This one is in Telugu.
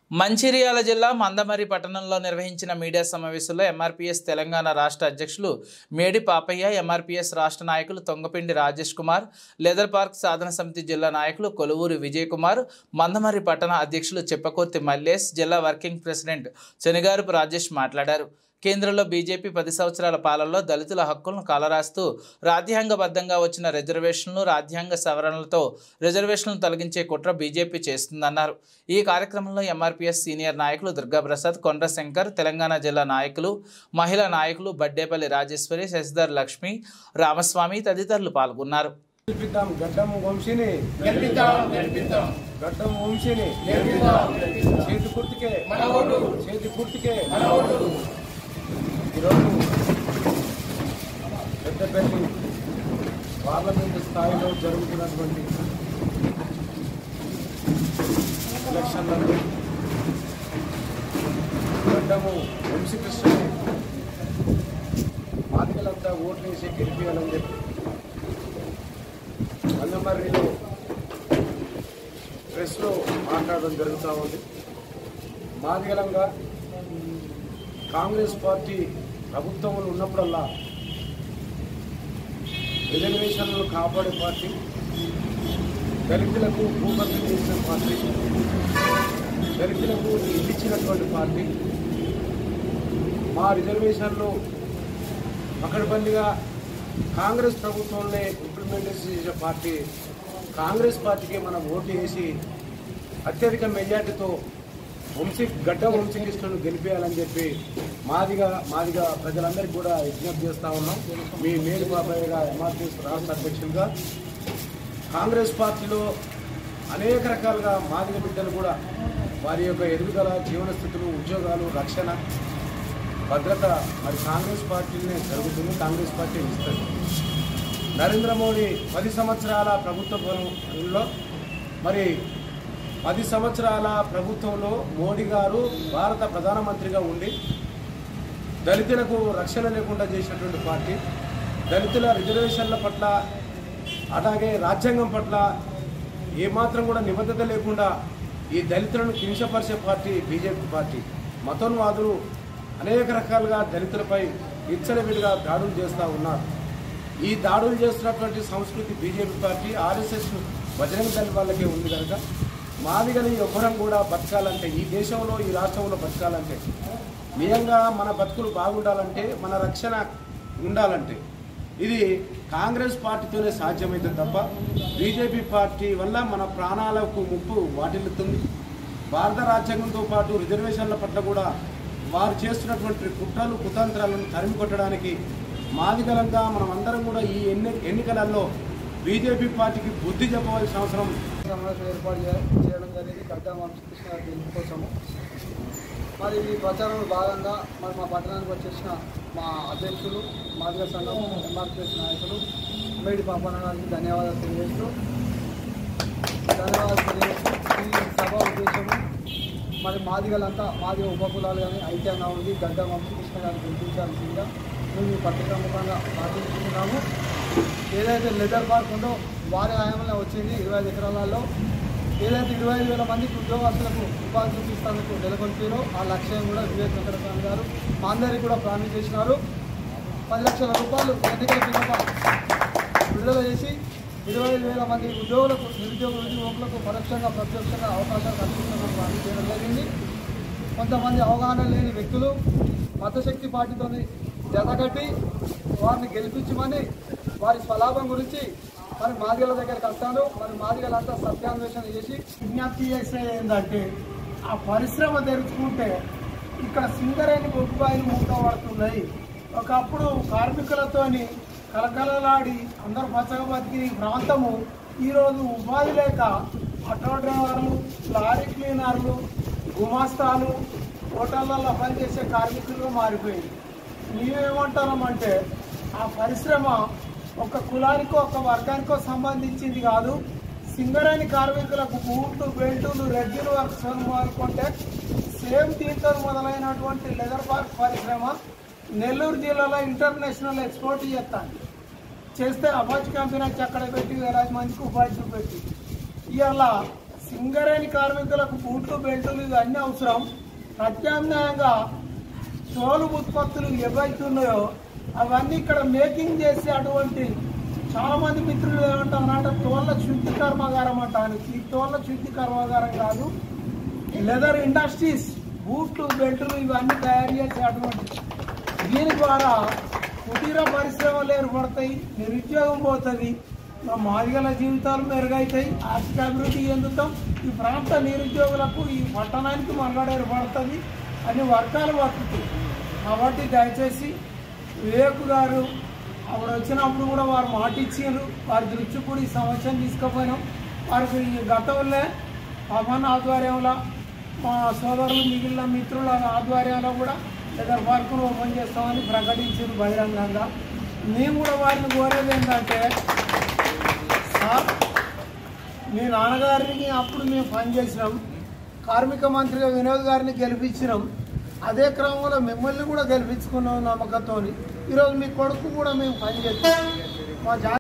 మంచిర్యాల జిల్లా మందమర్రి పట్టణంలో నిర్వహించిన మీడియా సమావేశంలో ఎంఆర్పీఎస్ తెలంగాణ రాష్ట్ర అధ్యక్షులు మేడి పాపయ్య, ఎంఆర్పీఎస్ రాష్ట్ర నాయకులు తొంగపిండి రాజేష్ కుమార్, లెదర్ పార్క్ సాధన సమితి జిల్లా నాయకులు కొలువూరి విజయ్ కుమార్, మందమర్రి పట్టణ అధ్యక్షులు చెప్పకుర్తి మల్లేష్, జిల్లా వర్కింగ్ ప్రెసిడెంట్ శనిగారపు రాజేష్ మాట్లాడారు. కేంద్రంలో బీజేపీ 10 సంవత్సరాల పాలనలో దళితుల హక్కులను కాలరాస్తూ రాజ్యాంగబద్ధంగా వచ్చిన రిజర్వేషన్లు, రాజ్యాంగ సవరణలతో రిజర్వేషన్లను తొలగించే కుట్ర బీజేపీ చేస్తుందన్నారు. ఈ కార్యక్రమంలో ఎంఆర్పీఎస్ సీనియర్ నాయకులు దుర్గాప్రసాద్, కొండ్ర శంకర్, తెలంగాణ జిల్లా నాయకులు, మహిళా నాయకులు బడ్డేపల్లి రాజేశ్వరి, శశిధర్ లక్ష్మి, రామస్వామి తదితరులు పాల్గొన్నారు. పెద్దపల్లి పార్లమెంటు స్థాయిలో జరుగుతున్నటువంటి ఎలక్షన్లలో గడ్డము వంశీకృష్ణని మాదిగలంతా ఓట్లేసి గెలిపించాలని చెప్పి మందమర్రిలో ప్రెస్లో మాట్లాడడం జరుగుతూ ఉంది. మాదిగలంగా కాంగ్రెస్ పార్టీ ప్రభుత్వంలో ఉన్నప్పుడల్లా రిజర్వేషన్లను కాపాడే పార్టీ, దళితులకు భూభర్తీ చేసిన పార్టీ, దళితులకు ఇచ్చినటువంటి పార్టీ, మా రిజర్వేషన్లు పకడ్బందీగా కాంగ్రెస్ ప్రభుత్వంలో ఇంప్లిమెంటేషన్ చేసే పార్టీ కాంగ్రెస్ పార్టీకి మనం ఓటు వేసి అత్యధిక మెజార్టీతో గడ్డ వంశీకృష్ణను గెలిపేయాలని చెప్పి మాదిగా ప్రజలందరికీ కూడా విజ్ఞప్తి చేస్తూ ఉన్నాం. మీ మేడి బాబాయ్గా ఎంఆర్పీఎస్ రాష్ట్ర అధ్యక్షులుగా కాంగ్రెస్ పార్టీలో అనేక రకాలుగా మాదిగ బిడ్డలు కూడా వారి యొక్క ఎదుగుదల, జీవన స్థితులు, ఉద్యోగాలు, రక్షణ, భద్రత మరి కాంగ్రెస్ పార్టీనే జరుగుతుంది, కాంగ్రెస్ పార్టీ ఇస్తుంది. నరేంద్ర మోడీ 10 సంవత్సరాల ప్రభుత్వంలో మరి 10 సంవత్సరాల ప్రభుత్వంలో మోడీ గారు భారత ప్రధానమంత్రిగా ఉండి దళితులకు రక్షణ లేకుండా చేసినటువంటి పార్టీ, దళితుల రిజర్వేషన్ల పట్ల అలాగే రాజ్యాంగం పట్ల ఏమాత్రం కూడా నిబద్ధత లేకుండా ఈ దళితులను కించపరిచే పార్టీ బీజేపీ పార్టీ. మతోన్వాదులు అనేక రకాలుగా దళితులపై విచ్చలవిడిగా దాడులు చేస్తూ ఉన్నారు. ఈ దాడులు చేస్తున్నటువంటి సంస్కృతి బీజేపీ పార్టీ, ఆర్ఎస్ఎస్, బజరంగ దళ వాళ్ళకే ఉంది కనుక మాదిగలు ఎవ్వరం కూడా బతకాలంటే, ఈ దేశంలో ఈ రాష్ట్రంలో బతకాలంటే, నిజంగా మన బతుకులు బాగుండాలంటే, మన రక్షణ ఉండాలంటే ఇది కాంగ్రెస్ పార్టీతోనే సాధ్యమవుతుంది తప్ప బీజేపీ పార్టీ వల్ల మన ప్రాణాలకు ముప్పు వాటిల్లుతుంది. భారత రాజ్యాంగంతో పాటు రిజర్వేషన్ల పట్ల కూడా వారు చేస్తున్నటువంటి కుట్రలు, కుతంత్రాలను తరిమి కొట్టడానికి మాదిగలంగా మనం అందరం కూడా ఈ ఎన్నికలలో బీజేపీ పార్టీకి బుద్ధి చెప్పవలసిన అవసరం. సమావేశం ఏర్పాటు చేయడం జరిగింది గడ్డ వంశీకృష్ణ గారి గెలుపు కోసము. మరి ఈ ప్రచారంలో భాగంగా మరి మా పట్టణానికి వచ్చేసిన మా అధ్యక్షులు, మాదిగ సంఘం ఎంఆర్పీఎస్ నాయకులు మేడి పాపన్న గారికి ధన్యవాదాలు తెలియజేస్తూ ఈ సభ ఉద్దేశము మరి మాదిగలంతా మాదిగ ఉపకులాలు కానీ ఐక్యంగా ఉంది గడ్డ వంశీకృష్ణ గారిని గెలిపించాల్సిందిగా మేము ఈ పత్రికా ముఖంగా ప్రార్థించుకుంటున్నాము. ఏదైతే లెదర్ పార్క్ ఉందో వారి హయాంలో వచ్చింది 25 ఎకరాలలో ఏదైతే 25,000 మందికి ఉద్యోగస్తులకు ఉపాధి చూపిస్తానికి నెలకొల్పారో ఆ లక్ష్యం కూడా వివేక్ వెంకటస్వామి గారు మా అందరికీ కూడా ప్రామిస్ చేసినారు. 10 లక్షల రూపాయలు ఎన్నికల కింద విడుదల చేసి 25,000 మంది నిరుద్యోగ యువకులకు పరోక్షంగా ప్రత్యక్షంగా అవకాశాలు కల్పిస్తామని ప్రామిస్ చేయడం జరిగింది. కొంతమంది అవగాహన లేని వ్యక్తులు మతశక్తి పార్టీతో జతగట్టి వారిని గెలిపించమని వారి స్వలాభం గురించి మరి మాదిగల దగ్గరికి వస్తాను. మరి మాదిగలంతా సత్యాన్వేషణ చేసి విజ్ఞప్తి చేసే ఏంటంటే ఆ పరిశ్రమ తెరుచుకుంటే ఇక్కడ సింగరేణి బొగ్గుబాయిలు మూతపడుతున్నాయి. ఒకప్పుడు కార్మికులతోని కలకలలాడి అందరూ పచ్చగా బతికి ప్రాంతము ఈరోజు ఉపాధి లేక ఆటో డ్రైవర్లు, లారీ క్లీనర్లు, గుమాస్తాలు, హోటళ్లలో పనిచేసే కార్మికులుగా మారిపోయింది. మేమేమంటున్నామంటే ఆ పరిశ్రమ ఒక కులానికో ఒక వర్గానికో సంబంధించింది కాదు. సింగరేణి కార్మికులకు బూట్లు, బెల్టులు, రెగ్యులర్ వర్క్స్ అనుకుంటే సేమ్ దీంతో మొదలైనటువంటి లెదర్ పార్క్ పరిశ్రమ నెల్లూరు జిల్లాలో ఇంటర్నేషనల్ ఎక్స్పోర్ట్ చేస్తే అపాచ్ కంపెనీ వచ్చి అక్కడ పెట్టి 20 మందికి ఉపాధి చూపెట్టి ఇవాళ సింగరేణి కార్మికులకు బూట్లు బెల్టులు ఇవన్నీ అవసరం. ప్రత్యామ్నాయంగా తోలు ఉత్పత్తులు ఏవైతున్నాయో అవన్నీ ఇక్కడ మేకింగ్ చేసే అటువంటి చాలా మంది మిత్రులు ఏమంటారంటే తోళ్ల శుద్ధి కర్మాగారం అంటారు. ఈ తోళ్ల శుద్ధి కర్మాగారం కాదు, లెదర్ ఇండస్ట్రీస్, బూట్లు బెల్టులు ఇవన్నీ తయారు చేసే అటువంటి దీని ద్వారా కుటీర పరిశ్రమలు ఏర్పడతాయి, నిరుద్యోగం పోతుంది, మా మాదిగల జీవితాలు మెరుగవుతాయి, ఆర్థిక అభివృద్ధి చెందుతాం. ఈ ప్రాంత నిరుద్యోగులకు ఈ పట్టణానికి మనుగడ ఏర్పడుతుంది, అన్ని వర్గాలు బతుకుతాయి. కాబట్టి దయచేసి వివేక్ గారు అప్పుడు వచ్చినప్పుడు కూడా వారు మాట ఇచ్చారు, వారి దృష్టి కూడా ఈ సమస్యను తీసుకుపోయినాం. వారికి ఈ గతంలో పవన్ ఆధ్వర్యంలో మా సోదరులు మిగిలిన మిత్రుల ఆధ్వర్యంలో కూడా లెదర్ పార్కును ఓపెన్ చేస్తామని ప్రకటించారు బహిరంగంగా. మేము కూడా వారిని కోరేది ఏంటంటే, సార్ మీ నాన్నగారికి అప్పుడు మేము పనిచేసినాం, కార్మిక మంత్రిగా వినోద్ గారిని గెలిపించినాం, అదే క్రమంలో మిమ్మల్ని కూడా గెలిపించుకున్నాం నమ్మకంతో. ఈరోజు మీ కొడుకు కూడా మేము పనిచేస్తాం. మా